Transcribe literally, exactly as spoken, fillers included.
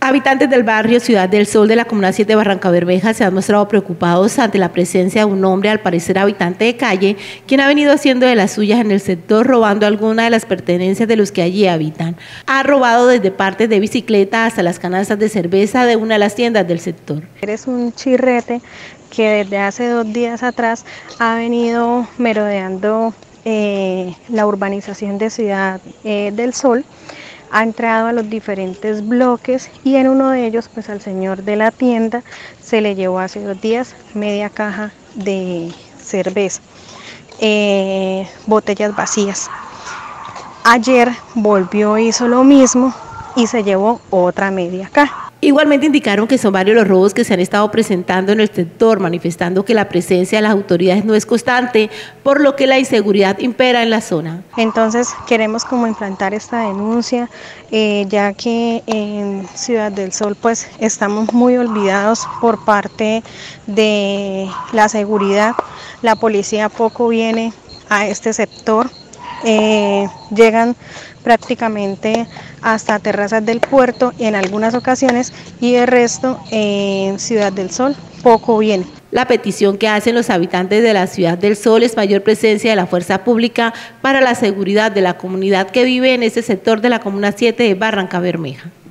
Habitantes del barrio Ciudad del Sol de la Comuna siete de Barrancabermeja se han mostrado preocupados ante la presencia de un hombre, al parecer habitante de calle, quien ha venido haciendo de las suyas en el sector, robando algunas de las pertenencias de los que allí habitan. Ha robado desde partes de bicicleta hasta las canastas de cerveza de una de las tiendas del sector. Eres un chirrete que desde hace dos días atrás ha venido merodeando eh, la urbanización de Ciudad eh, del Sol. Ha entrado a los diferentes bloques y en uno de ellos pues al señor de la tienda se le llevó hace dos días media caja de cerveza, eh, botellas vacías. Ayer volvió, hizo lo mismo y se llevó otra media caja. Igualmente indicaron que son varios los robos que se han estado presentando en el sector, manifestando que la presencia de las autoridades no es constante, por lo que la inseguridad impera en la zona. Entonces queremos como implantar esta denuncia, eh, ya que en Ciudad del Sol pues estamos muy olvidados por parte de la seguridad. La policía poco viene a este sector. Eh, llegan prácticamente hasta terrazas del puerto en algunas ocasiones y el resto en Ciudad del Sol poco viene. La petición que hacen los habitantes de la Ciudad del Sol es mayor presencia de la fuerza pública para la seguridad de la comunidad que vive en este sector de la Comuna siete de Barrancabermeja.